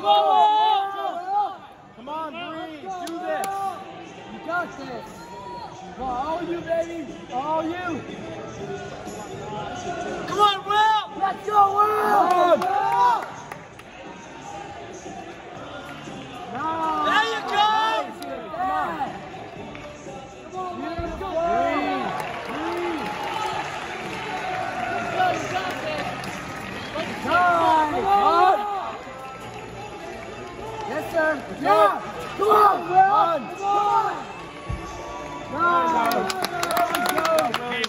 Come on, Bree, do this. You got this. Come on, all you, baby. All you. Come on, Will. Let's go, Will. There you go. Come on. Beautiful. Yes, sir. Yeah. Come on, Will. Come on. Nice. There we go.